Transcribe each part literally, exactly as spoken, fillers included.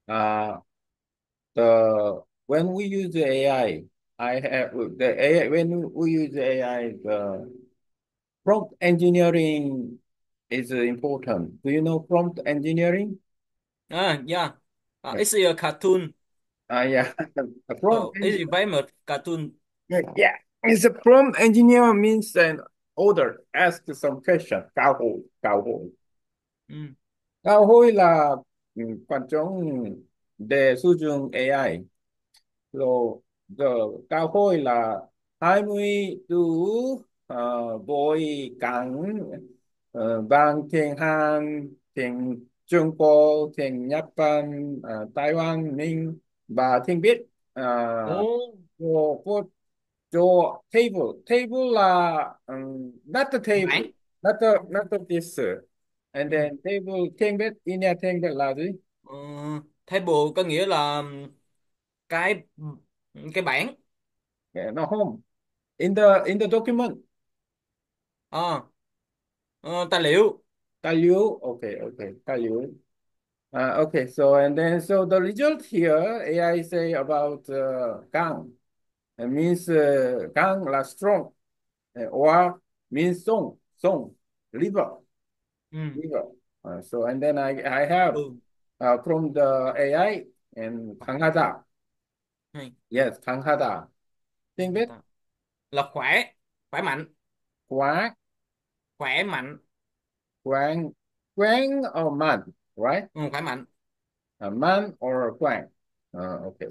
Uh, the when we use the A I, I I have the A I when we use the A I, the prompt engineering is important. Do you know prompt engineering? Ah, yeah. Uh, Yeah, it's a cartoon. uh, yeah. A prompt So it's a engineer. famous cartoon. Yeah, it's a prompt engineer means an order. Ask some question. Cao hỏi, cao hỏi. Ừ. Cao hỏi là ừ, quan trọng đề sử dụng A I. Rồi, giờ cao hỏi là hai mươi từ uh, với cảng uh, bằng tiếng Hàn, tiếng Trung Quốc, tiếng Nhật Bản, uh, Đài Loan, Minh và tiếng Việt. Uh, Ồ, có, có, cho table. Table là um, not the table, bảng. not the, not the this. And Ừ. then table tiếng Việt, India tiếng Việt là gì? Ờ, table có nghĩa là cái cái bảng. Yeah, no home. In the in the document. Ờ, ờ, tài liệu. Tài liệu. Okay, okay. Tài liệu. Uh, okay, so and then so the result here, A I say about uh, Kang. It means uh, Kang là strong, uh, or means song, song, liver, Ừ. liver. Uh, so and then I I have Ừ. uh, from the A I and Bảng. 강하다. Hay. Yes, 강하다. Tiếng Việt Là khỏe, khỏe mạnh, quá, khỏe mạnh. quán, quán or man, right? Ừ, khỏe mạnh. A man or quán. Uh, okay.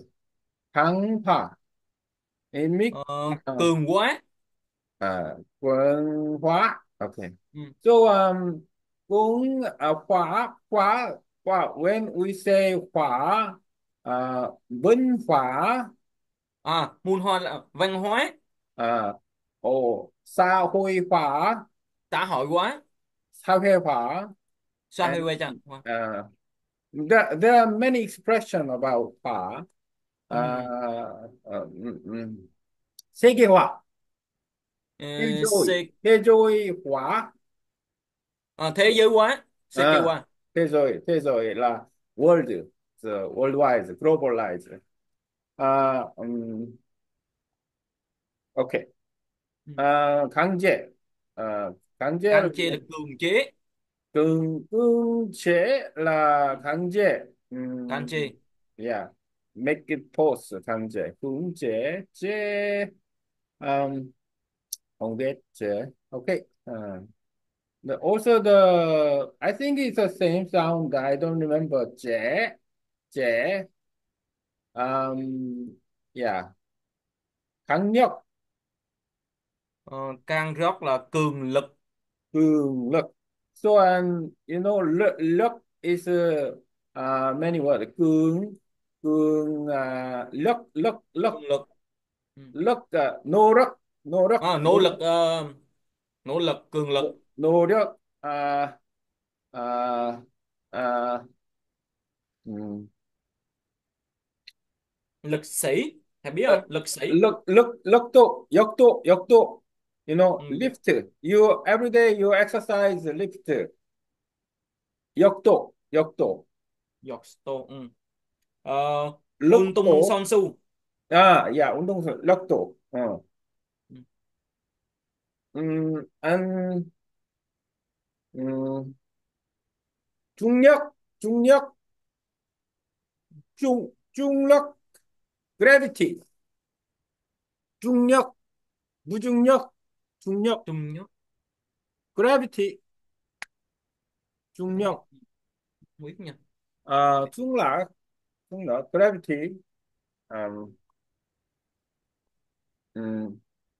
강파. It means Ờ, uh, cường quá. uh, quân hóa. Okay. Ừ. So um, quân uh, hóa, hóa, hóa. When we say hóa, uh, văn hóa, À, môn hoa là văn hóa, uh, or xã hội hóa, xã hội hóa, xã hội hóa, xã and hội hóa chẳng. uh, there, there are many expressions about hóa. Ừ. Uh, uh, mm, mm. 세계화, Ờ, thế giới, C, thế giới hóa. ờ, thế giới hóa, C K À, hóa. thế giới, thế giới là world, the worldwide, globalized. À, um, okay. Ừ. À, 강제, à, 강제 là Can chê là cường chế. cưỡng cưỡng chế là Ừ. 강제. Can Um, chê. yeah, make it pause 강제, cưỡng chế, chế, um, không biết chế. Okay. Uh, the, also the I think it's the same sound. I don't remember chế, chế. Um, yeah, 강력, Ờ, can rót là cường lực. cường lực. So and you know, lực, lực is uh, uh, many words. Cường, cường, uh, lực, lực, lực, Cường lực. Ừ. lực, uh, nỗ lực, nỗ lực, À, nỗ nỗ lực, lực, ờ, nỗ lực, cường lực. nỗ lực, uh, uh, uh, um, Lực sĩ, thầy biết uh, không, lực sĩ. lực, lực, lực độ, lực độ, lực độ. You know, Ừ. lift. You every day you exercise lift. Lực độ, lực độ. Giọt tô. Ừ. Ờ, Lực ung tung độ. son su. 아, 야, 운동선, 럭도. 어. Ừ. 음, 안, 음, 중력, 중력, 중, 중력, gravity. 중력, 무중력, 중력, Trung nhất. gravity, Không biết, 중력, không biết nha. 아, 중력, 중력, gravity, 음, 음,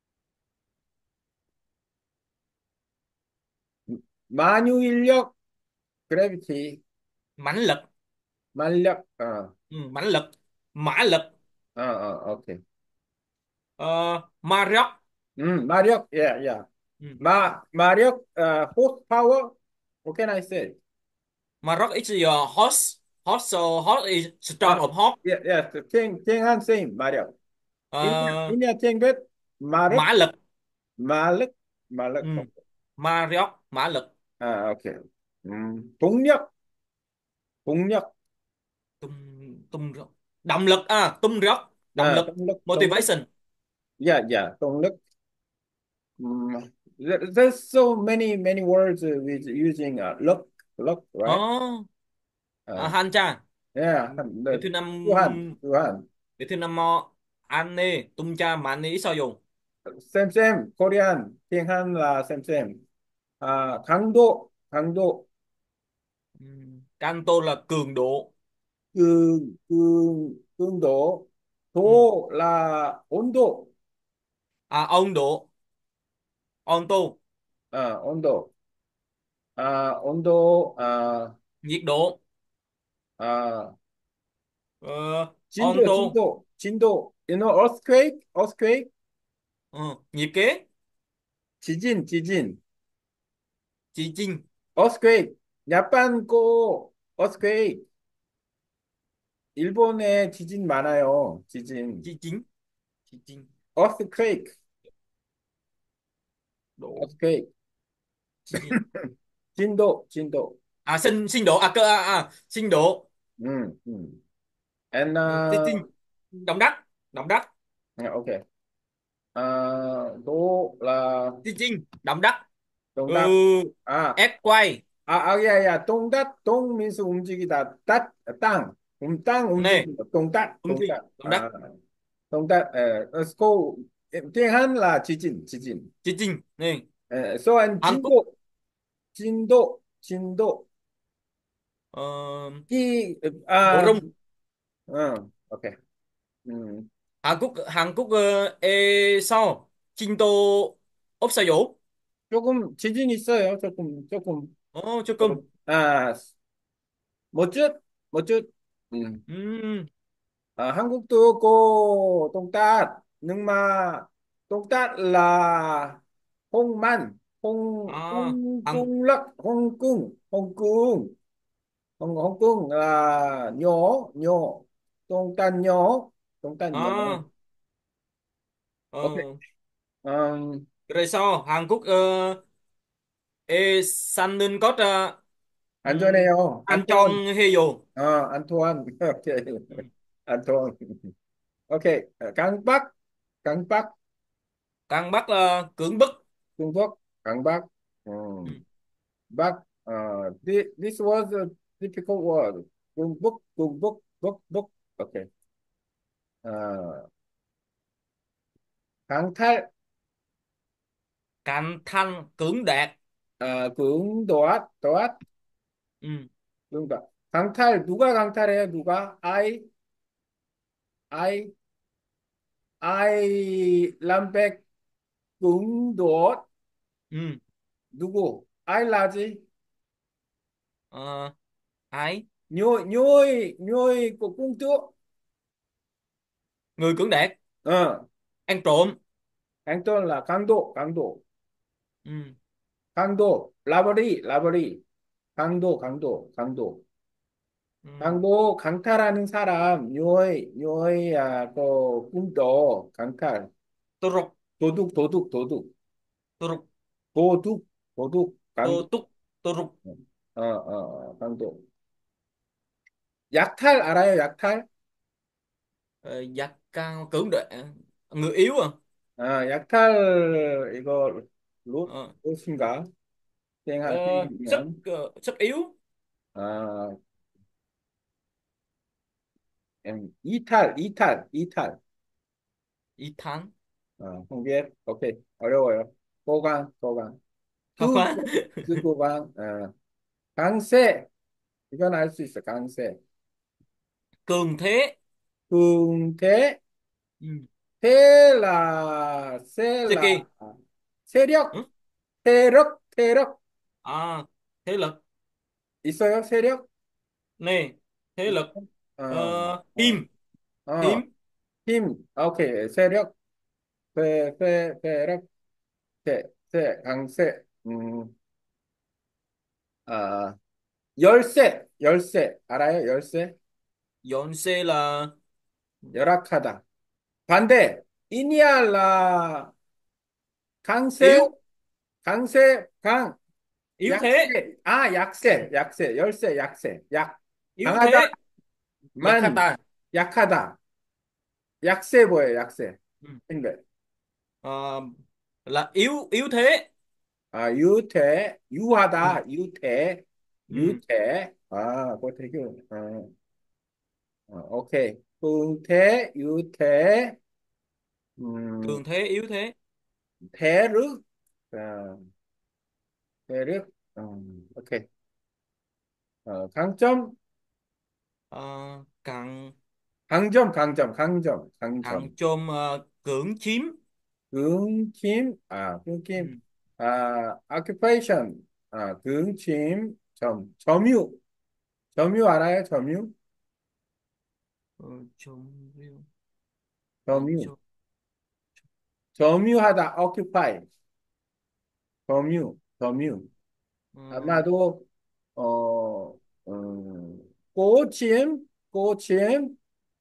만유인력, gravity, Mãnh lực. 만력, 어, Ừ. Mãnh lực, mã lực. 어, 어, 오케이. Ờ, ma róc. 음, 마력, yeah, yeah. Ừ. 마, 마력, uh, horsepower, what can I say? Ma róc is your horse. Horse, so horse is strong 아, of horse. 예, 예, 탱, 탱한 쌤, 마력. India, Ờ, India tiếng Việt, 마력, mã lực. 마력, 마력. Ừ. Ma róc, mã lực. 아, 오케이. 음, 동력, 동력, Tung tung rốc. Động lực à, tung rốc, động À, lực, động lực, động lực. motivation. Yeah, yeah, động lực. Mm, there- there's so many, many words uh, with using uh, look, look, right? Ồ, à, Uh, han cha. yeah, Cái the thứ năm, Tuhan, Tuhan. cái thứ năm mò anh nè tung cha mà anh ấy sao dùng. Same, same. Korean, tiếng Hàn là same, same. À, 강도, 강도, Ừm, Canto là cường độ. cường, cường, cường độ. Ừm, Độ là 온도, À, ông độ, ông tô, à, 온도. À, 온도, à, nhiệt độ. à, Ờ, ông 진도, tô. 진도, 진도. You know, earthquake, earthquake, Ờ, nhịp kế. 지진, 지진. Chị Trinh. earthquake. 야pan 고 earthquake. 일본에 지진 많아요. 지진. Chị Chính. Chị Trinh. earthquake, Độ. earthquake. Chị Trinh. 진도, 진도. À, sinh sinh độ, à cơ, à, à sinh độ. 음, 음. And Ờ, Chị Trinh. uh, Động đất, động đất. yeah, okay. Uh, đố là Chị Trinh, động đất. 동 Ừ, 닭. 아, earthquake. 아, 아, 야, 야, 동닭, 동 means 움직이다. 닭, 땅. 음, 땅 Nè, 움직이다. 동닭, ung thư, 동닭. động đất. 아, 동닭. 에, let's go. tiếng Hàn là 지진, 지진. Chị Trinh nè. 에, so and Hàn Quốc. 진도, 진도, 진도. Ờ, 이, Độ 아, rung. 어, okay. 음, Hàn Quốc, Hàn Quốc ờ, 에 sao 진도 없어요. 조금 지진 있어요. 조금, 조금. 어, 조금. 조금. 아, một chút, một chút. Ừ. Ừm, À, 한국도 có Đông Tát, nhưng mà Đông Tát là Hồng Man, Hồng à, Hồng Hàn, Cung Lắc, Hồng Cung, Hồng Cung, Hồng Hồng Cung là nhỏ, nhỏ, Đông Tát nhỏ, Đông Tát nhỏ. à, Ok. ờ, Um, rồi sao Hàn Quốc ờ, 에 san nên có ờ, ừm, 안전해요. ăn trong 안톤, 해요. 어, 안토안, 오케이, 음, 안톤. 오케이, 강박, 강박, Càng Bắc là cưỡng bức. Trung Quốc, 강박. 음. Ừm, But uh, thi- this was a difficult word. Book, book, book, book, book, book. Okay. Uh, 강탈, Cạnh thanh cưỡng đạt. uh, cưỡng đoạt, đoạt, Ừm, cưỡng đoạt. 강탈, 누가 강탈해요? 누가? I, I, I làm việc cưỡng đoạt. ừm, 누구? I là gì? ờ, Ái, Nhồi, nhồi, nhồi của cung tước. người cưỡng đạt. Ờ, Ăn trộm. Anton là 강도, 강도, Ừm, 강도, 라버리, 라버리. 강도, 강도, 강도. ừm, 강도 강탈하는 사람 요의 요의 아, 그 꿈도 강탈 Tô rục, 도둑 도둑 도둑 tô rục, 도둑 도둑 강도 tô túc, tô rục. 어어 어, 강도 약탈 알아요 약탈 Ờ, Giặc cao cưỡng đoạt. Người yếu à. 아 약탈 이거 로 Ờ, 로스인가 ờ, 땡하 sức 땡이면 ờ, sức yếu. 아 음, 이탈 이탈 이탈 Ý thắng. 어 홍비에 오케이 어려워요 고강 고강 Khó 그 quá. 그 고강 어 강세 이건 알 수 있어 강세 Cường thế. cường thế Ừ. thế là sẽ Thế là kì. 세력 Ừ? 세력 세력 À, thế lực. 있어요 세력 Nè, thế lực. Ờ, Team. Team. 어어어힘 오케이 세력 세, 세, 세력 세, 세, 강세 음, 아, 열쇠 열쇠 알아요 열쇠 Dọn xe là 열악하다 반대 이니알라 강세 yếu. 강세 강 Yếu thế. 약세 아 약세 약세 열쇠 약세 약 Yếu 강하다 thế. 만, 약하다. 약하다. 약세 뭐예요, 약세? Ừ. 생배. Ờ, là yếu yếu thế. 아, 유태, Ừ. 유하다, 유태, Ừ. 유태. 아, 그거 되게, 어, 어, 오케이. 흥태, 유태, 음, Cường thế yếu thế. 대륙, 아, 대륙, 음, 오케이. 어, 강점, Ờ, càng 강점, 강점, 강점, 강점. càng chôm ờ, cưỡng chiếm. 긍침, 아, Ừ. 긍침, 아, occupation, 아, 긍침, 점, 점유, 점유 알아요? 점유? Ờ, chôm ờ, 점유, chôm 점유하다, occupy, 점유, 점유. ờ, 아마도, 어, 음, 꼬치엠, 꼬치엠,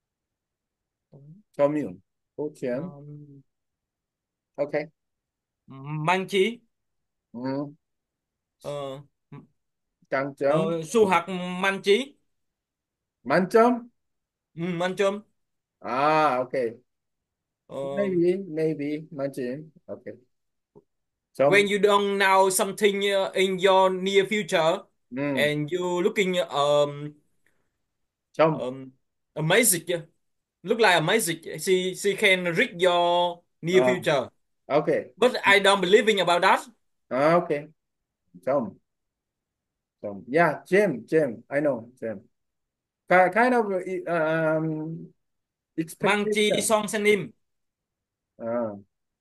점유, 꼬치엠, ờ, 오케이. mang chí. 음, Ờ, 장점, ờ, su hạt mang chí. 만점? Ừ, mang chôm. 아, 오케이. Ờ, maybe, maybe, 만점, 오케이. when 점, you don't know something uh, in your near future 음, and you looking um, 점, um, amazing, look like amazing, she she can read your near 어, future, 오케이. but I don't believing about that. 아, 오케이. 점, 점. Yeah, Jim, Jim. I know, Jim. Ki- Kind of uh, um, Mang chi expectation. son sen im. 아,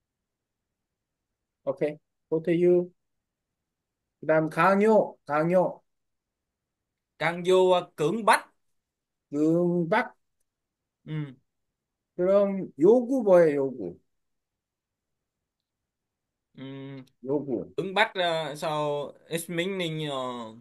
오케이. Go to you. 그다음 강요, 강요. Càng vô uh, cưỡng bách. 응박. Ừ. 그럼 요구 뭐예요, 요구? Ừ. 요구. Cưỡng bách uh, so it's meaning uh,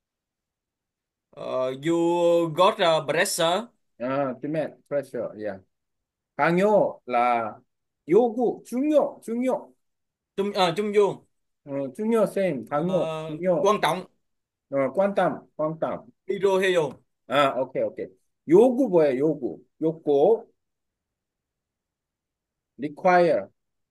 uh, you got a pressure. 아, demand, pressure. Yeah. 강요 là 요구, 중요, 중요. Chung uh, chung vô. 어, 중요 same. 강요, Ờ, 중요. quan trọng. 어, 관담, 관담. Hero hero. 아, 오케이, 오케이. 요구 뭐예요, 요구? 요구. require.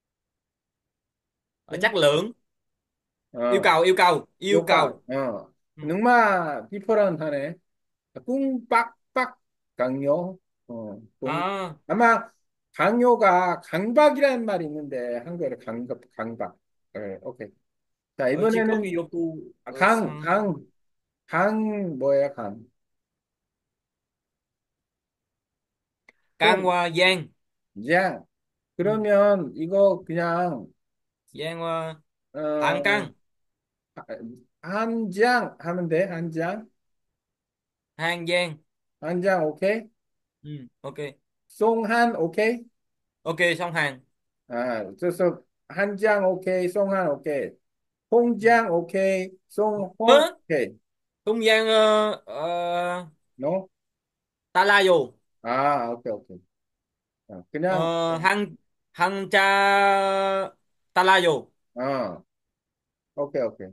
Ờ, chất lượng. Yêu 어, cầu yêu cầu yêu 요강, cầu. 어, Ừ. 능마 디퍼런하네. 꿍빡빡 강요. 어, 꿍. À, 아마 강요가 강박이라는 말이 있는데 한국어로 강박, 강박. 네, 오케이. 자, ờ, chỉ có 이번에는 Kyoto 아, ờ, 강, sang 강, 강 뭐야, 강. can 송, qua Giang. 양. Ừ. 그러면 이거 그냥 Giang qua Hạng 어, Cang. 한 장 하면 돼. 한 장. Hàng Giang. 한 장 오케이. Ừ. Ok. 송한 오케이. Ok xong hàng. 아, 그래서 한 장 오케이, 송한 오케이. Ừ. 홍장 오케이, 송홍 Ơ, 오케이. Trung Giang ờ, ờ, No? Ta La Dù. 아, 오케이, 오케이. 어, 그냥 Ờ, Hằng Hằng cha Ta La Dù. 어, 오케이, 오케이.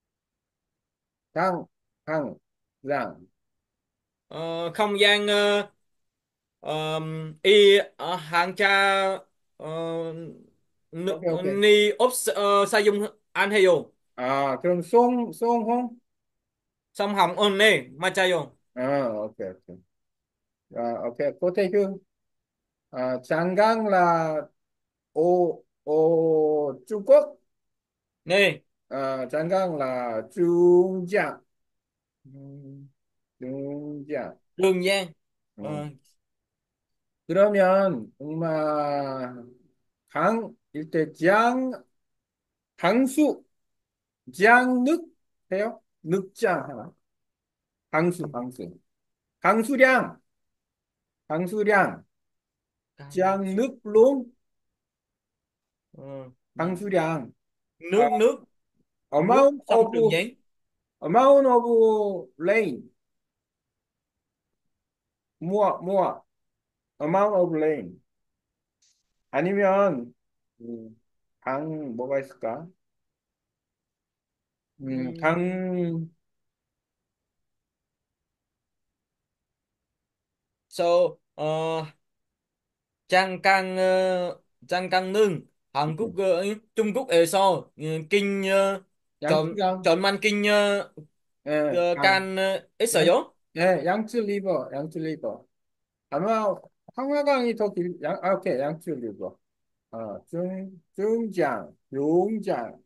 장, 장, 장. Ờ, Không gian ờ, ờ, y ờ, Hằng cha ờ, N- 오케이, 오케이. Ni ốp ờ, Sa Dung An Hê Dù. 아, 그럼 송, 송홍? Sông Hồng ôn nê Ma Cha Dù. 어, 오케이, 오케이. 아, 오케이. 고태휴. 아, 장강 là ô ô Trung Quốc. Nê. 아, 장강 là trung Giang. Ừ. trung Giang. Trường Giang. 어. Ờ, 그러면 엄마 강 일대 장 강수 장늑 해요? 늑장 하나. 강수 강수. 강수량 강수량 Căng su. 장늑론 Ờ, Giang. 강수량 아, Nước nước nước amount sông of Trường Giang. amount of rain 모아 모아 amount of rain 아니면 음, 강 뭐가 있을까? 음, Ừ. 강, So uh, Trang Cang uh, Trang Cang Nương Hàn Quốc uh, Trung Quốc 에서 uh, kinh uh, chọn 양쯔강, chọn man kinh uh, 예, uh, 강, can uh, 양, 있어요? 예, 양쯔 리버, 양쯔 리버. 아마 황하강이 더 길, 양, 아, 오케이, 양쯔 리버. 어, 중, 중장, 용장.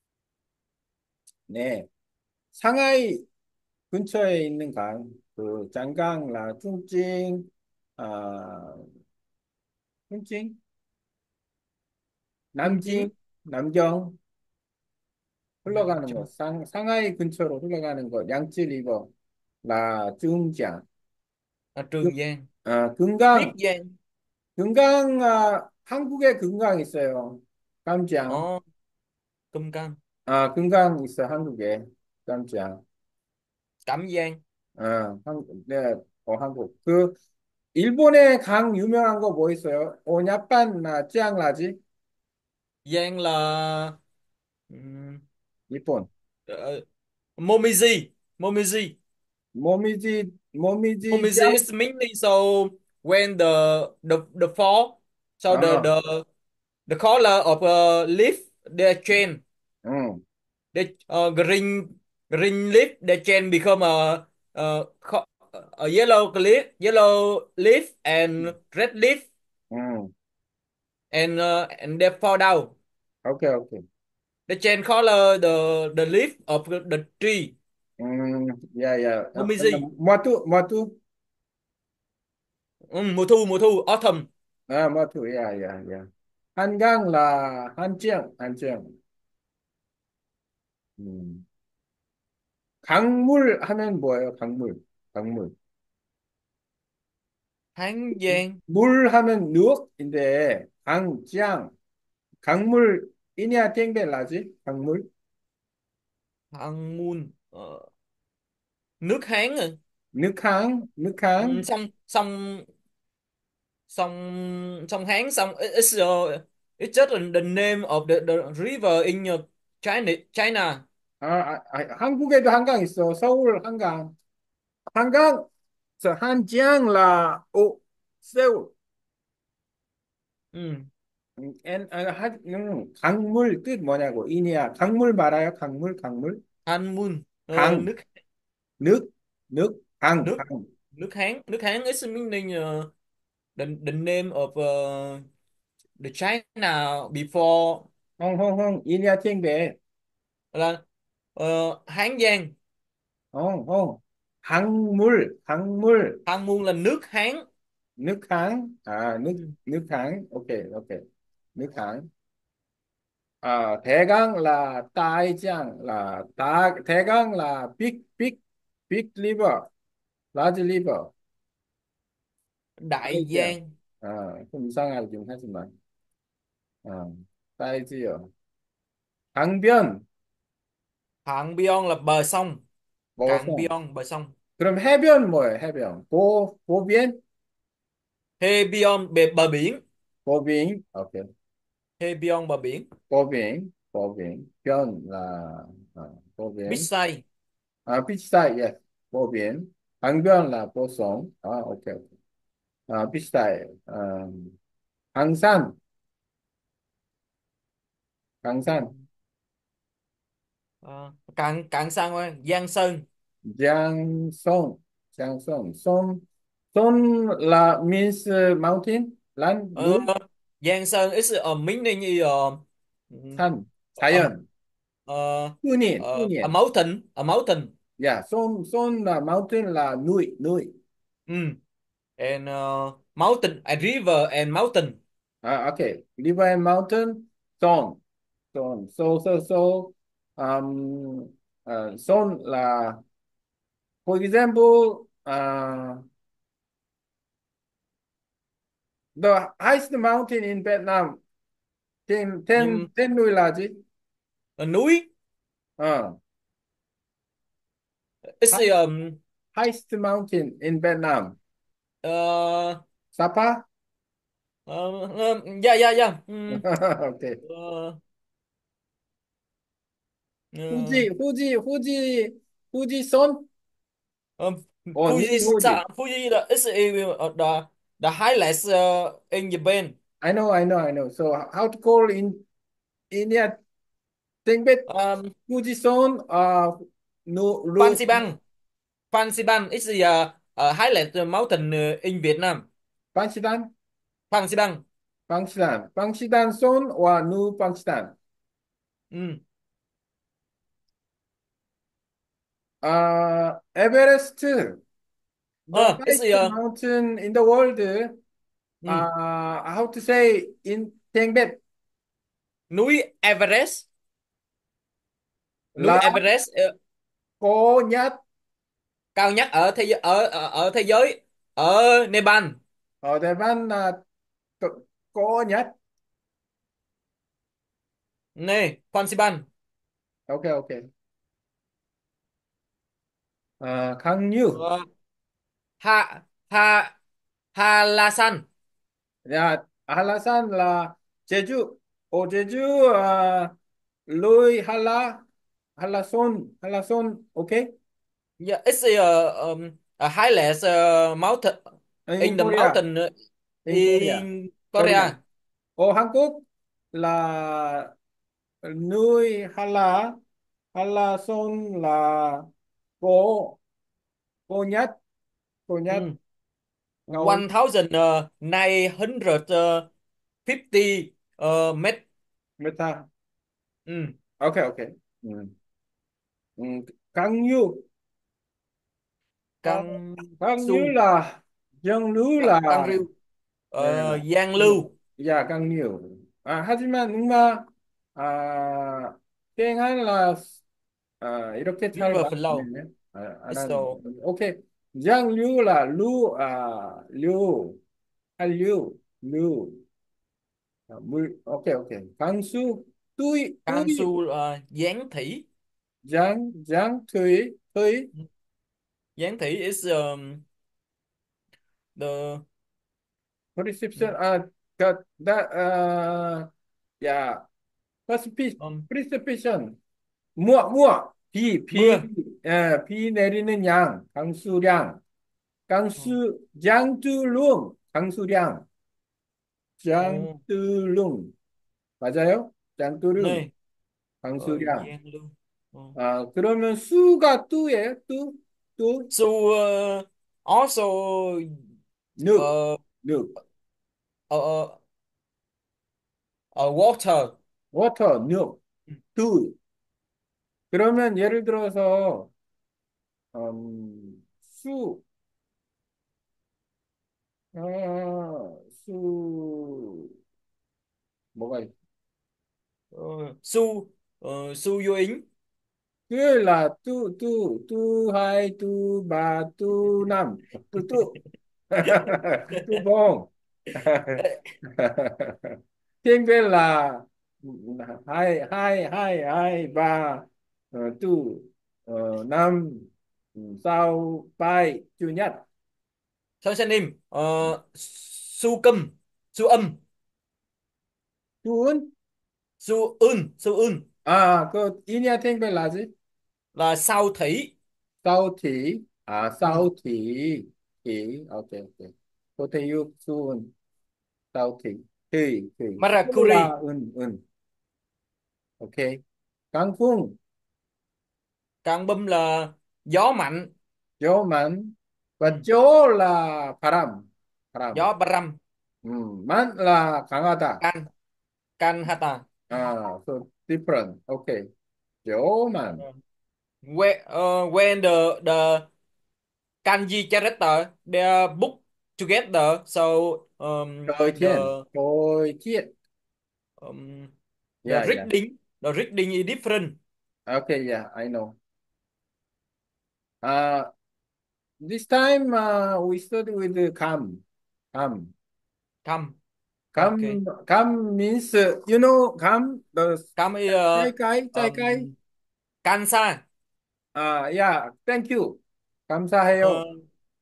네. 상하이 근처에 있는 강, 그, 장강, 라, 중찡, 아, 중찡, Trung Chính. 남징, 남경, Nam 흘러가는 거, Trung. 상, 상하이 근처로 흘러가는 거, 양쯔 리버, 라, 중장. À, 그, Trường Giang. 아, Triết 금강, Giang. 금강, 아, 한국에 금강 있어요. 깜장. Ồ, Cùm Cang. 아, 금강 있어, 한국에. 깜장. Cẩm Giang. 아, 한국, 네, 어, 한국. 그, 일본의 강 유명한 거 뭐 있어요? 오냐빤, 나, 찌앙라지? Giang là ừm, 일본. ờ, Momiji. Momiji. 모미지, 모미지, Momiji 찌앙? is meaning so when the the the fall, so the 아, the the color of a leaf they change. 응, The uh, green green leaf they change become a, a, co- a yellow leaf, yellow leaf and red leaf 응. and uh, and they fall down. 오케이, 오케이. They change color the the leaf of the tree. 음, 야, 야. 어, 어, Momiji. 뭐투, 뭐투? Ừ, mùa thu mùa thu autumn. 아, 뭐투, 야, 야, 야. 한강, 라, 한jiang, 한jiang. 음. 강물 하면 뭐예요? 강물, 강물. Hán Giang. 물 하면 nước 인데 강짱 강물 이냐 땡벨라지 강물 Hằng Mun. Ờ, nước Hán à. nước kháng Ừ, nước kháng sông sông sông sông Hán sông it's uh, it's just the name of the, the river in uh, China China. 아, 아, 아, 한국에도 한강 있어 서울 한강 한강 저 한江là 오 세울 Ừ. 음, 엔, 아, 한, 음, 강물 뜻 뭐냐고 이냐 강물 말아요 강물 강물 Han Mun. Ờ, 강 nước nước nước 강 nước 강 nước Hán nước Hán is meaning uh, the the name of uh, the China before 홍홍홍 이냐 땡벨 là uh, Hán Giang. 홍홍 강물 강물 Han Mun là nước Hán. nước kháng à nước Ừ. nước kháng ok ok nước kháng à 대강 là đại giang là đại 대강 là big big big river large river Đại đại Giang. 아, 좀 이상하긴 하지만 아, 사이즈요 강변 Cạn Bion là bờ sông. Cạn 뭐성 Bion bờ sông. 그럼 해변 뭐예요 해변 보 보빈 Hê Bion bề bờ biển. 보빈 오케이 Hê Bion bờ biển. 보빈 보빈 변 là à, Beach 보빈 side. 아 비치사이 예 보빈 강변 là 보송 아 오케이 오케이 아 비치사이 음, 강산 강산 Ờ, cạn cạn sang qua Giang Sơn. 장송 장송 손 손 là means mountain lan Ờ, núi Giang Sơn is a meaning như uh, 산 a, 자연 uh, 푸닌 uh, a 푸닌 mountain, a mountain. 야손손 là mountain là núi núi Ừ. And uh, mountain, a river and mountain. 아 오케이 river and mountain 손 손 so so so um uh, 손 là for example uh, the highest mountain in Vietnam tên tên Nhưng tên núi là gì uh, núi ờ is high- um, highest mountain in Vietnam uh, Sapa uh, uh, yeah yeah yeah. Ừ. okay Ờ, ờ, Fuji Fuji Fuji Fuji Son ờ, Oh, new Fuji emoji. sa- Fuji the is uh, the the highlights uh, in Japan. I know, I know, I know. So how to call in India? Think bit Um, Fujison, uh, no, no, Fansipan, Fansipan is the uh, uh, highlight mountain uh, in Vietnam. Pangshidan, Fansipan. Pangshidan, Pangshidan Son or New Pangshidan. Ừ. Uh, Everest, the Ờ, it's highest the uh, mountain in the world. ừ. Uh, how to say in tiếng Việt Núi Everest, núi là Everest ờ, có nhất cao nhất ở thế giới ở ở, ở thế giới ở Nepal. ở Đài Loan là có có nhất. Nè, Fansipan. Ok, ok. Uh, Khang Như. Ờ, Ha Ha Ha La San. Dạ, Alasan là Jeju. Ở Jeju, uh, Lui Hala, Halason, Halason, ok. Yeah, it's a, uh, um, a highlight uh, mountain In in the Korea, mountain uh, in Korea, in Korea. Korea. Ở Hàn Quốc là Lui Hala, Halason là cô, cô nhất, cô nhất, Ừ. ngầu One thousand uh, nine hundred uh, fifty uh, mét. Meta. Ừ. Ok, ok. Ừ. Ừ. Càng nhiều, à, Căng càng nhiều Su, là dân nữ Căng là Căng Riu, yeah. uh, Giang Ừ. Lưu, Dạ càng nhiều. À, 하지만 응마 아, 땡한 아, 이렇게 잘 River Flow. 말하네. 아, 안 It's 하는. so 오케이. 장류 là lưu à, lưu hay lưu lưu à, 물 ok ok. 강수 túi túi Cang Su uh, Giáng Thủy. giang giang thủy thủy Giáng Thủy is um, the precipitation à cái that uh, yeah precipitation um, precipitation mùa mùa 비 비 mưa. 에, 비 내리는 양 강수량 강수 장두룽 강수량 Ồ, 장두룽 맞아요? 장두룽 này, ờ, 강수량 Giang Lưu. Ồ. 아 그러면 수가 뚜예요 뚜 뚜 So uh, also 늑 uh, 늑 uh, uh, uh, water. 워터 늑 뚜 그러면 예를 들어서 음, 수 아, 수 뭐가 있 Uh, Su uh, Su Vô Yến. 수요일 날 뚜, 뚜, 뚜하이, 뚜바, 뚜남, 뚜뚜, 뚜봉. tiếng Việt là hai, hai, hai, hai, ba, ờ, 뚜, ờ, năm, sau, bảy, chủ nhật. Sao xem im. Uh, Su Câm, Su Âm, Tuấn. Su Ưn, Su Ưn À, cái India tiếng Việt là gì? là sao thủy. Sau thị. À, Ừ. sau thị. Thị, ok, ok. Có thể yêu Tuấn. Sau thị. Thị, thị. Cái là Maracuri. 은, 은. Ok. 강풍, Cang Bum là gió mạnh. gió mạnh và Ừ. gió là 바람, 바람. Gió Baram. 음, 만 là 강하다. Can Can Hata. 아, so different. Okay. gió mạnh. Uh, when, uh, when the the kanji character they are booked together, so um, Thời thiên, the thời tiết. um, the Yeah, yeah. reading the reading is different. Okay, yeah, I know. Uh, this time uh, we study with the cam. Cam. Come. Okay. Cam, cam means, uh, you know, cam, the Come is trái uh, cây, trái cây. um, Kansa. Uh, yeah, thank you. 감사해요. Uh,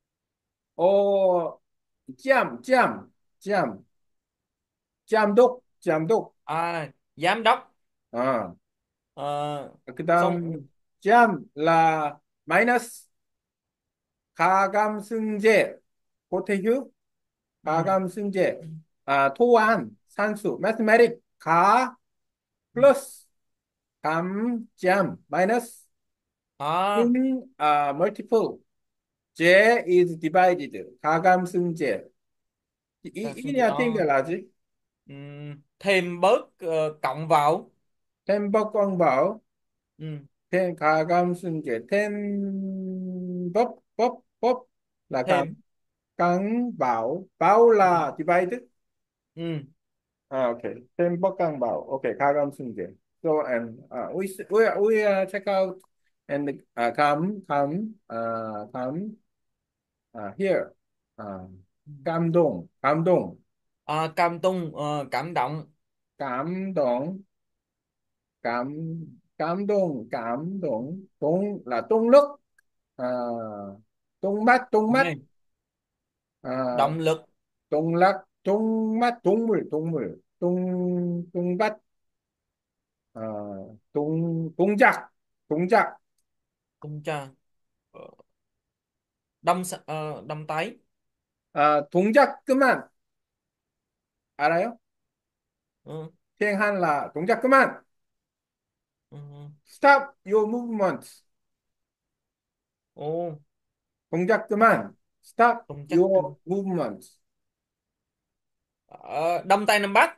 어, 짬, 짬, 짬, 짬독, 짬독. à, giám đốc. 아, Ờ, xong 그다음 짬 là minus. 가감승제, 고태휴, Ừ. 가감승제, 아, 토안, 산수, mathematics, 가, 플러스, 감, 점, 마이너스, À, 승, 아, multiple, 제 is divided, 가감승제. 이, ta ý xin nhà tiếng à, Việt là gì? ừm, thêm bớt ờ, cộng vào. Thêm bậc con bảo, Ừ. thêm 가감승제, thêm bốc, bốc, bốc là cảm, Thêm. cắn bảo, bảo Ừ. là divided. Ừ. Ah, okay. Then Bakangbao. Okay, Kagam Sunge. So and uh, we s- we we uh, check out and uh, come come uh, come uh, here. Uh, 감동, 감동, À, cảm tung ờ, cảm động. 감동, cảm 감동, 감동. Tung là tung lực. Uh, tung mắt, tung mắt. Ok. Uh, Động lực. tung lắc, tung mắt, 동물, 동물. tung tung bắt. Uh, tung 동작, 동작. Tung cha. Ờ, đâm sa- ờ, đâm tay. 아, 동작 그만. 알아요? Ừ. 시행하라. 동작 그만. Ừ. Stop your movement. Ồ, 동작 그만. Stop tung chắc cơ. your movement. Ờ, đâm tay Nam Bắc.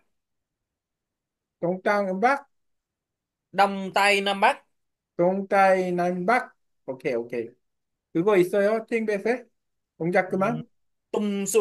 동땅 음박, Đâm tay Nam Bắc. 동따이 남박. 오케이, 오케이. 그거 있어요? 팅베세? 동작 Ừ. 그만? Tung su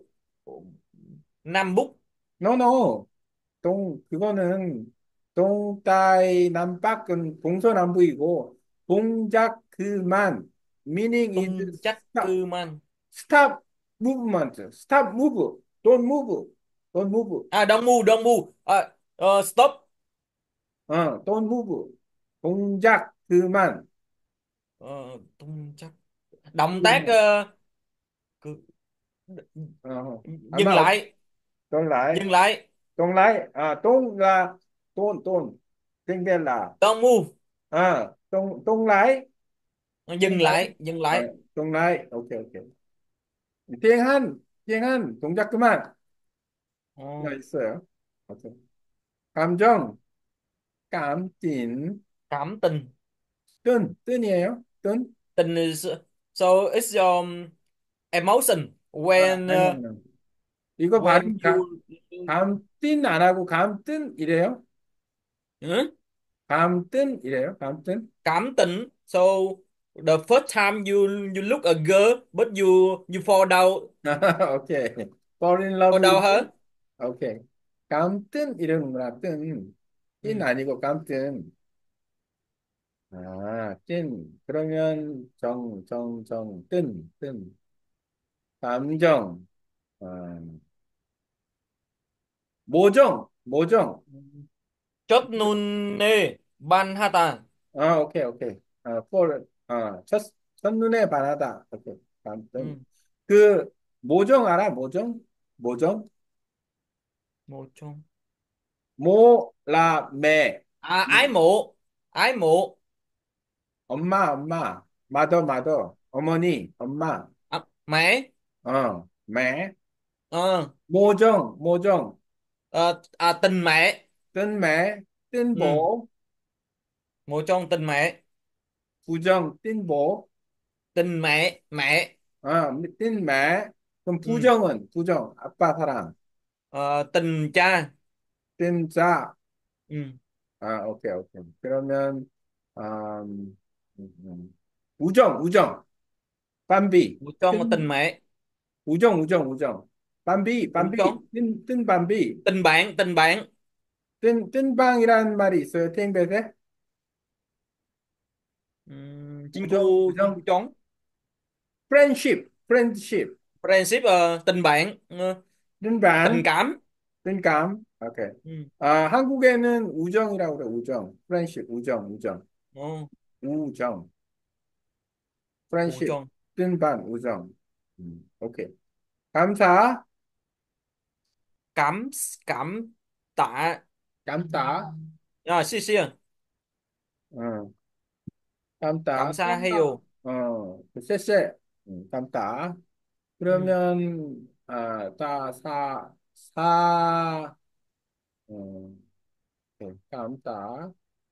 Nam Búc. No, no. 동, 그거는 동따이 남박은 동서남북이고, 동작 그만. Meaning is Tung chắc stop. cư man. Stop movement. Stop move. Don't move. Don't move. À, don't move, don't move. À, ờ, stop. 어, don't move. 동작 그만. Ờ, tung chắc. Động tác 그만. ờ, cư- 어, dừng 아마 lại. don't lại. Dừng lại. Don't lại. À, don't là don't, don't. Tiếng Việt là Don't move. à, don't, don't lại. Ờ, Don't dừng lại. lại, dừng À, lại. don't lại. Ok, ok. 비행한, 비행한. 동작 그만. 가 Ồ, 있어요. 오케이. 감정, 깜찐, cảm tình. 뜬, 뜬이에요. 뜬. Tình is so it's your emotion 아, when 아니요, uh, 아니요. 이거 when 발음 가, you. 감뜬 안 하고 감뜬 이래요? Ừ? 감뜬 이래요? 감뜬? Cảm tình. So the first time you you look a girl but you you fall down. 오케이. Fall in Fall love down with. hả? 오케이. 감뜬 이러는구나. 뜬. 찐 Ừ. 아니고 감뜬. 아, 찐. 그러면 정, 정, 정. 뜬, 뜬. 감정. 아, 모정, 모정. Chốt nun nê ban hata. 아, 오케이, 오케이. 아, fall. 아, 첫, 첫눈에 반하다. 오케이. 감뜬. Ừ. 그, 모정 알아? 모정? 모정? Một trong. 모, 라, 매. À, ái mộ. Ái mộ. 엄마, 엄마. 마더, 마더. 어머니, 엄마. À, mẹ. 어, 매. Ờ. 모정, 모정. Ờ, à, tình mẹ. 뜬 매, 뜬 Ừ. 보. Một trong tình mẹ. 부정, 뜬 보. Tình mẹ. Mẹ. 어, 뜬 매. 그럼 Ừ. 부정은, 부정. 아빠 사랑. Ờ, tình cha. 뜬 자. Ừ. 아, 오케이, 오케이. 그러면, 음, 음, 우정, 우정. 밤비. Một trong là tình 뜬, mẹ. 우정, 우정, 우정. 밤비, Một 밤비. trong 뜬, 뜬 밤비. tình bạn. Tình bạn. 뜬, 뜬방이라는 말이 있어요. 땡볕에. Ừ. Chinh 우정, cu chinh cu 우정. chón. friendship, friendship. Friendship. Ờ, tình bạn. Ờ, tình 뜬반, cảm. 뜬감. 오케이. Ừ. 아, 한국에는 우정이라고 그래, 우정. friendship, 우정, 우정. Ồ, 우정. cu friendship, chón. 뜬반, 우정. 음, 오케이. 감사, Cảm. Cảm tạ. 감사, À, xì xì. 어, 감사, Cảm sa heo. 어, 쎄쎄. 음, 감다. 음. 그러면 아, 자, 사, 사, 음, 오케이. 감다.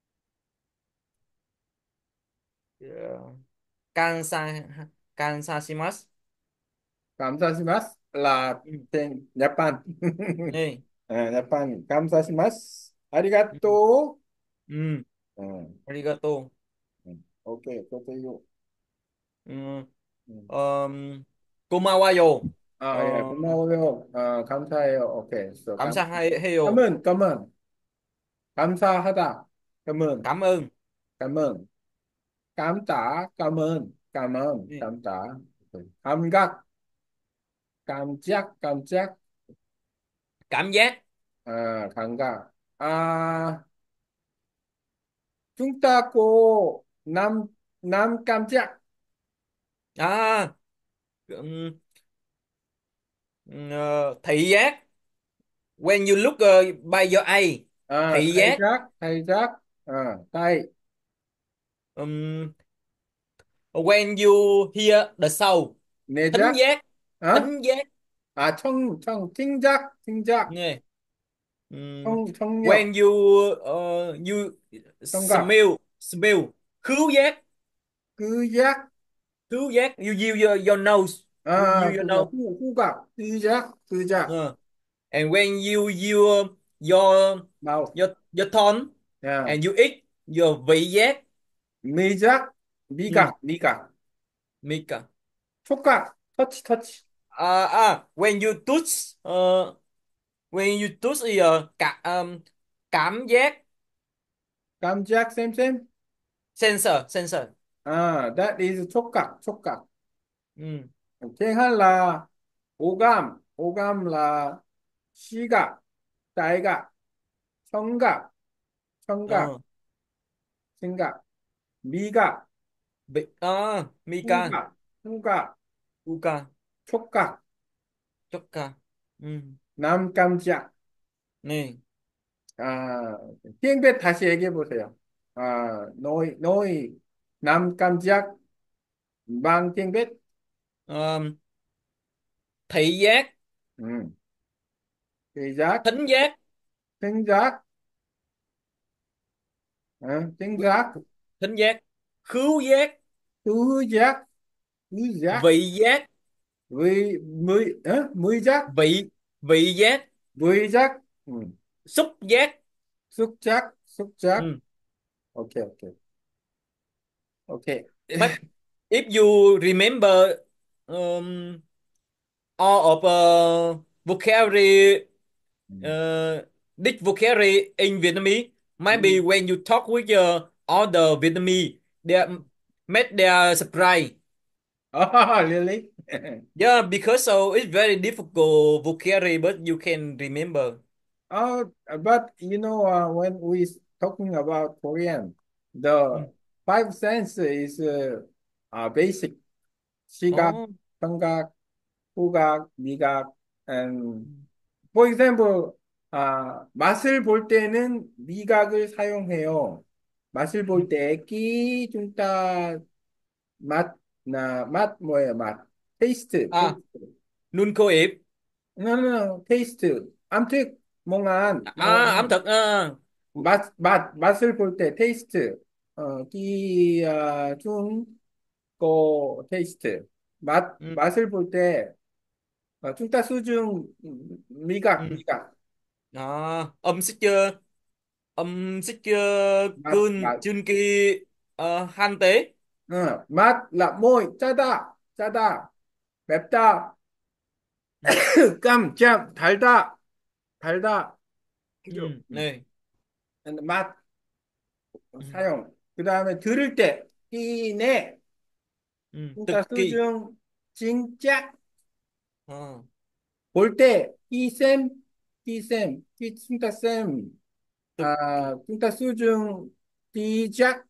Ờ, Kansa Kansasimas. 감사시마스 là Ừ. tên Japan. Nè. à, Japan. 감사시마스. Ừ. 아리가또. Ừ. 음, Arigato. 음, 오케이. 그것도 Ừ. 음. Um, Kumawayo. 아, 예, Ờ, 고마워요. 아, 감사해요. 오케이. So, 감, 감사해요. 감은, 감은, 감사하다. 감은, Cảm ơn. 감은, 감다, 감은, 감은, Ừ. 감다. 오케이. 감각, 깜짝, 깜짝, Cảm giác. 아, 감각. 아, chúng ta cô năm, năm 깜짝. À, ừm, ờ, thị giác. When you look uh, by your eye. 아, Thị giác. 살짝, 살짝, 아, 따이, Ừm, when you hear the sound. Thính 내작, giác. 어? Thính giác. 아, 청, 청, 팅작, 팅작, Nè. Ừm, 청, 청력, when you uh, you 청각, smell smell khứu giác. 끄작, Khứu giác. You use your, your nose. You use 아, your 그거 nose. 후, 후각, 끄작, 끄작, Ờ. And when you you your 마우, your your tongue 야, and you eat your vị giác. 미작, Ừ. 미각, 미각, Mika. 촉각, 터치, 터치, À, à, when you touch uh, when you touch is uh, cả, um, cảm giác. 깜짝, 쌤쌤, Sensor sensor. 아, that is 촉각, 촉각. Ừ. 탱할라, 오감, 오감 là 시각, 딸각, 청각, 청각, Ờ. 생각, 미각, Bị, à, Mika. 후각, 후각, Uka. 촉각, Chokka. Ừ. 남 깜짝. Nè. 아, 땡볕 다시 얘기해 보세요. 아, 너희, 너희, 남 깜짝, 망 땡볕, Um, thị giác. 음, 시작, Thính giác. 생각, 어, 생각, Thính giác. Khứu giác. tư giác, tư giác, Vị giác. với, mươi, 어? mươi giác, Vị vị giác. mươi giác, 음, Xúc giác. xúc giác, xúc giác, Ừ. 오케이, 오케이, 오케이. But if you remember um, all of uh, vocabulary, 음, uh, this vocabulary in Vietnamese, maybe 음. when you talk with uh, other Vietnamese, they make their surprise. 아, really? Yeah, because so it's very difficult vocabulary, but you can remember. Uh, but you know, uh, when we s- talking about Korean, the Mm. five sense is uh, uh, basic. 시각, Oh. 청각, 후각, 미각, and for example, 아, 맛을 볼 때는 미각을 사용해요. 맛을 볼 때, 끼, chúng ta 맛, 나, 맛 뭐예요? 맛. 테이스트, À, 테이스트. nun khô yếp. No, no, no, 테이스트. 암튼, 몽안, À, ẩm 몽안. thực. À. 맛, 맛, 맛을 볼 때, 테이스트. 어, 끼, 아, 중, 고, 테이스트. 맛, Ừ. 맛을 볼 때, 어, chúng ta 수중, 미각, Ừ. 미각. À, âm xích chưa. Âm xích chưa 맛, cơn 맛. chương kỳ uh, han tế. 어, 맛, 라, 모이, 짜다, 짜다, 맵다, Ừ. 깜, 짭, 달다, 달다. 그죠? Ừ. 음. Này. 맛, Ừ. 사용. 그 다음에 들을 때, 끼네, Ừ. chúng ta Cực kỳ. 수중, 진짜. À. 볼 때, 끼셈, 끼셈, 끼, chúng ta xem. Cực 아, kỳ. chúng ta 수중, 시작.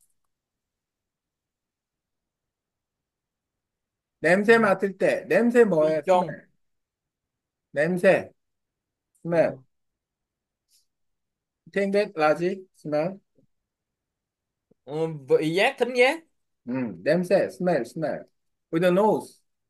Ừ. 냄새 맡을 때, 냄새 Đi 뭐예요? trong. 스멜. 냄새, 스멜. Ờ. 탱벳, 라지, 스멜. Ờ, vị giác, thính giác. 음, 냄새, 스멜, 스멜. With the nose.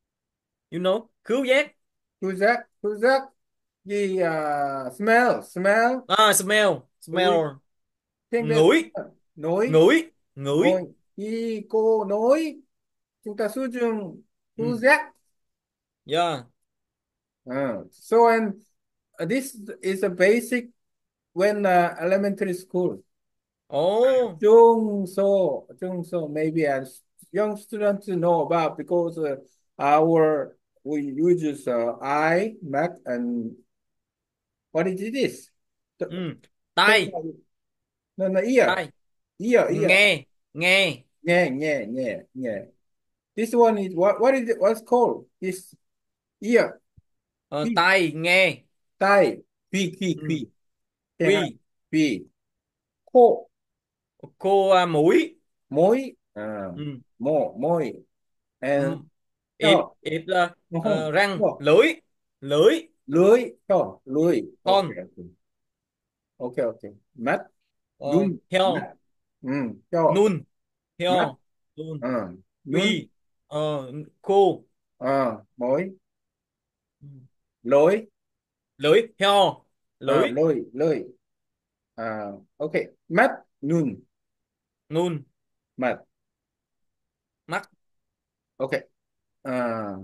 you know, khứu giác. Khứu giác, khứu giác gì, à, smell, smell. À, smell, Ui, smell. tiếng Việt Ngửi, nối, ngửi, ngửi. nối, y cô nối, chúng ta sử dụng khứu Ừ, giác. yeah. Uh, so and uh, this is a basic when uh, elementary school. Ồ, Jung so, Jung so maybe as young students know about because uh, our we use uh, I, Mac, and what is this? The, ừ. the, Tai, no, no, ear, tai. ear, ear. Nghe, nghe. Yeah, yeah, yeah, yeah. This one is what? What is it? What's called? This ear, Ờ, phi, tai, nghe. tai, phi, phi, Ừ. phi, tiếng Anh, Quy, phi, khô, cô à, mũi. môi, à, Ừ. môi, môi, and Ừ. Ịt, cho, ịt là không, ờ, răng, cho, lưỡi, lưỡi. lưỡi, cho, lưỡi. Ok, Con, ok, ok, ok. Mắt, ờ, nun, mắt, heo, ừ, cho, nun, mắt, heo, nun. ờ, nun, Quy, ờ, cô. ờ, môi, Ừ. lưỡi, Lưỡi, heo, ờ, lưỡi, lưỡi, lưỡi. À, ok, mắt, nun, nun, mắt, mắt. ok. À,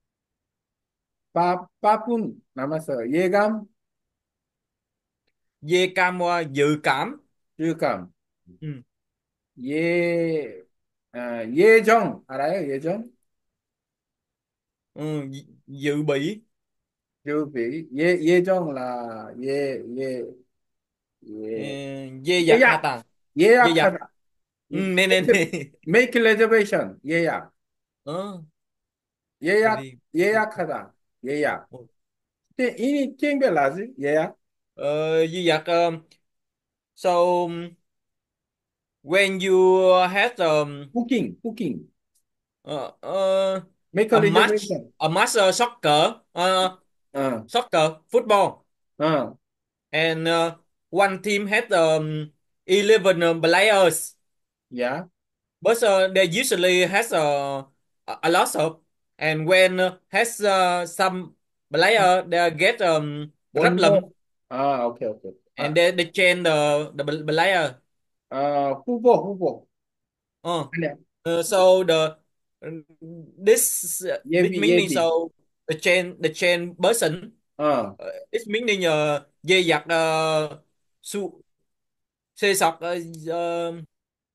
빠, 빠뿐 남았어요. 예감, Dê cam qua dự cảm. 유감, Ừ. 예, 아, 예정, 알아요? 예정? Ừ. dự dự bị. 유비, 예, 예정 là 예, 예, Ờ, 예, dê dặt hả 예약, ta? Dê dặt. 예약하다. Ừ, 이- nè nè nè. Make reservation, 예약, Ờ, nè 예약, đi. 예약하다, 예약. Ồ. 티- 이니 팅벨라지, 예약, Ờ, dê dặt. um, so when you had um, booking, booking, uh, uh, make a a match, reservation. a match uh, soccer, uh, 어, soccer, football, 어, and uh, one team had um, eleven uh, players, 야, but uh, they usually has uh, a, a lot of, and when uh, has uh, some player they get um, one problem, more. 아, 오케이, 오케이. and 아, they, they change the the player. 아, 후보, 후보. Uh, 아니야, uh, so the this this 예비, meaning 예비. so the chain the chain person 어, uh, this meaning uh, dây dặt uh, su xê sọc uh, uh,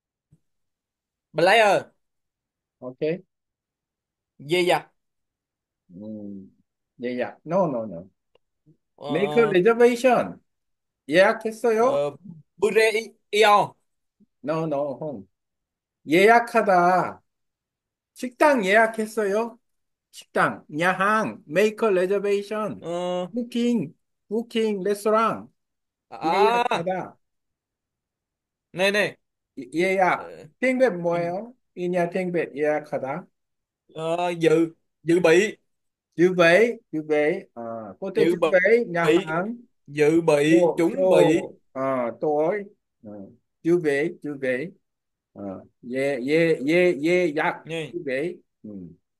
player 오케이. dây dặt 음, 예약. No, no, no. Make a uh, reservation. 예약했어요? uh, bure io. No, no, 형. 예약하다. 식당 예약했어요? 식당, 야항, make a reservation. uh, Booking, booking, restaurant. à 예약하다. này này. 예- 예약. uh, tiếng Việt ừ, 뭐예요? 이냐 tiếng Việt 예약하다. uh, dự dự bị Dự vé, dự vé. À, có thể dự dự vé nhà bị hàng. dự bị Show, chuẩn bị. show, à, tối. À, dự vé, dự vé. À, 예, 예, 예, 예약, Nhỉ, dự vé. Ừ.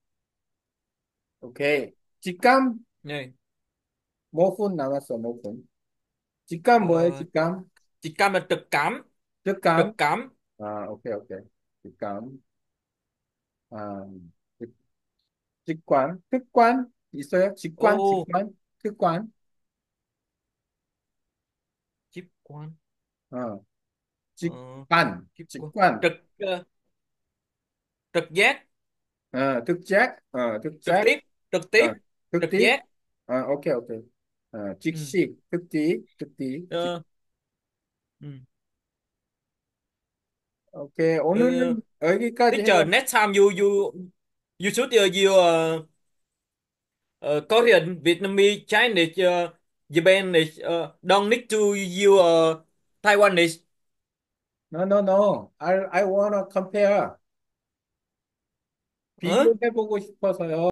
Ok. 직감, nhỉ. 몇 분 남았어, 몇 분. 직감 뭐예요, Ờ, 직감? chị cam là trực cảm. Trực trực cảm. cảm. À, ok, ok. 직감. 아, 직, 직관, 특관 있어요? 직관, Ô, 직관, 특관. chip quan. 어, Ờ, 직관, chip quan. 직관. Trực ờ, trực giác. 어, 특작, 어, Trực 특작. tiếp. Trực tiếp. 어, Trực 특디. giác. 어, 오케이, 오케이. 어, Ừ. 직시, 특디, 특디. 직, Ờ, ừ. 오케이. Ờ, 오늘은 여기까지 teacher, 해가지고. next time you you you should uh, you uh, uh, Korean, Vietnamese, Chinese, uh, Japanese, uh, don't need to you uh, Taiwanese. No, no, no. I, I wanna compare. Hả? 비교해보고 싶어서요.